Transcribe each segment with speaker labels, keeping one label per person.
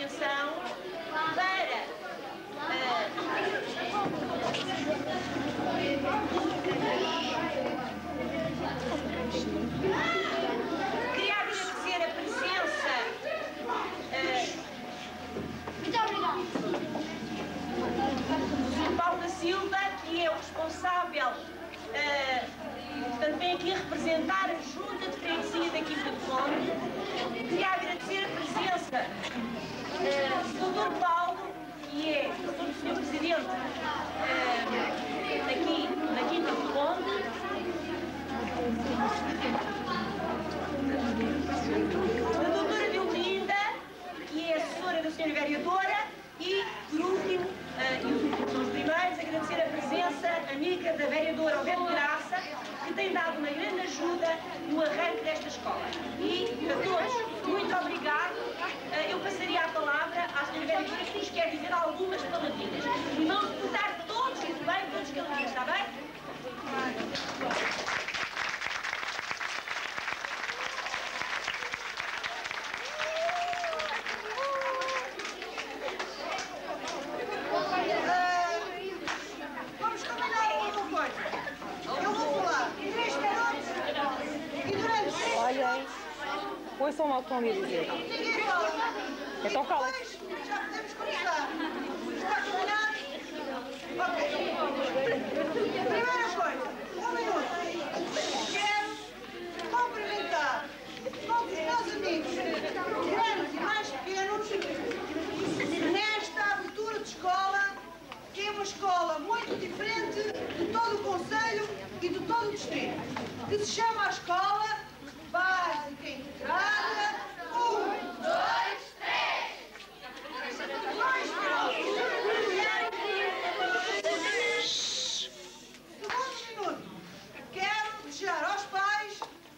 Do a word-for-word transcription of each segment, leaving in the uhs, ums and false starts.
Speaker 1: atenção para uh, queria agradecer a presença uh, do Paulo da Silva, que é o responsável, uh, portanto vem aqui representar a Junta de Freguesia da Quinta do Conde. Queria agradecer a presença uh, do doutor Paulo, que é o senhor Presidente uh, aqui na Quinta do Conde. A doutora Deolinda, que é assessora da senhora Vereadora. E, por último, uh, e os últimos são os primeiros, agradecer a presença amiga da Vereadora Alberto Graça, que tem dado uma grande ajuda no arranque desta escola. E a todos, muito obrigado. Uh, eu passaria a palavra à senhora Vereadora, que nos quer dizer algumas palavrinhas. E vamos escutar todos, muito bem, todos que ele diz, está bem?
Speaker 2: Ouçam lá o que estão a dizer. Então cala-te.
Speaker 3: Já podemos começar. Está combinado? Ok. Primeira coisa, um minuto. Quero cumprimentar todos os meus amigos, grandes e mais pequenos, nesta abertura de escola, que é uma escola muito diferente de todo o concelho e de todo o distrito, que se chama a Escola Básica Integrada. Um, dois, três. Dois minutos. Segundo minuto. Quero desejar aos pais.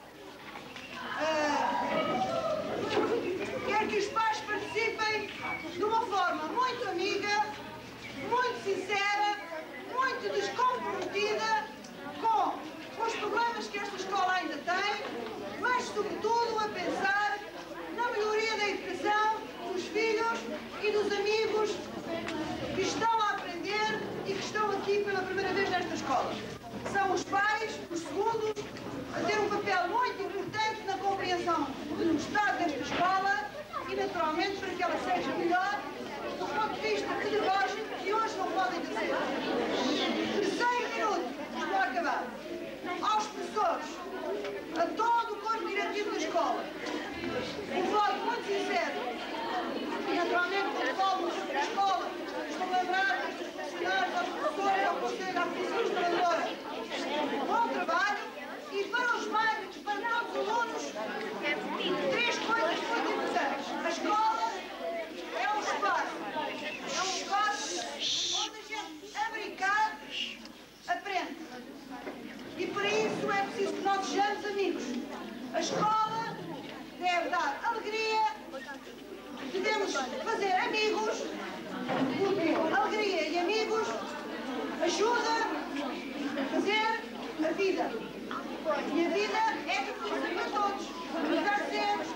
Speaker 3: Uh, quero que os pais participem de uma forma muito amiga, muito sincera, muito descomprometida com, com os problemas que esta escola ainda tem, mas sobretudo a pensar na melhoria da educação dos filhos e dos amigos que estão a aprender e que estão aqui pela primeira vez nesta escola. São os pais, os segundos, a ter um papel muito importante na compreensão do estado desta escola e, naturalmente, para que ela seja melhor do ponto de vista pedagógico, que hoje não podem dizer. Terceiro minuto, estou a acabar. Aos professores, a todo o corpo diretivo da escola, um voto muito sincero, e naturalmente quando falo da escola, estou a lembrar destes funcionários, aos professores, ao conselho, à comissão instaladora. Bom trabalho, e para os pais, para todos os alunos, três coisas muito importantes. A escola é um espaço, é um espaço onde a gente, a brincar, aprende. E para isso é preciso que nós sejamos amigos. A escola deve dar alegria, devemos fazer amigos, porque alegria e amigos ajuda a fazer a vida. E a vida é difícil para todos. Apesar de sermos